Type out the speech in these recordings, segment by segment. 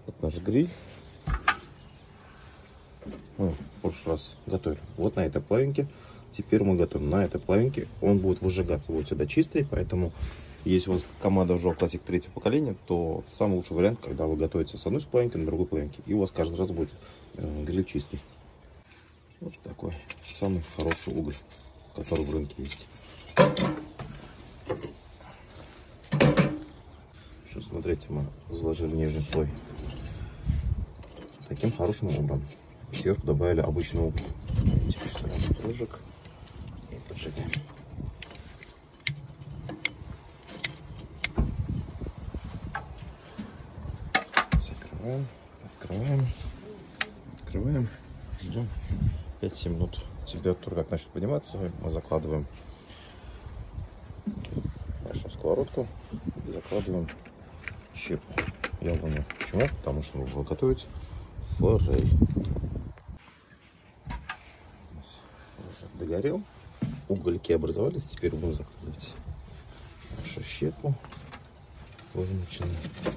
Вот наш гриль. Мы в прошлый раз готовили вот на этой плавинке. Теперь мы готовим на этой плавинке. Он будет выжигаться вот сюда чистый, поэтому если у вас команда уже Classic 3-го поколения, то самый лучший вариант, когда вы готовите с одной плавинки на другой плавинке, и у вас каждый раз будет гриль чистый. Вот такой самый хороший уголь, который в рынке есть. Еще смотрите, мы заложили нижний слой таким хорошим образом. Сверху добавили обычный уголь. Теперь ставим прыжик и поджигаем. Закрываем, открываем, открываем, ждем 5-7 минут. Температура как начнет подниматься, мы закладываем нашу сковородку и закладываем щепу яблони. Почему? Потому что мы будем готовить форель. У нас уже догорел, угольки образовались, теперь будем закладывать нашу щепу вымоченную.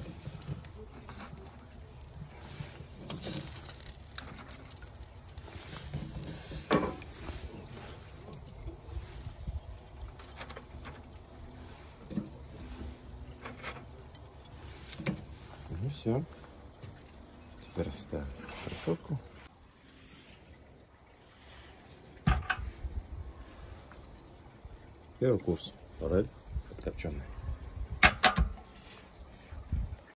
Ну все. Теперь ставим решетку. Первый курс форель подкопченая.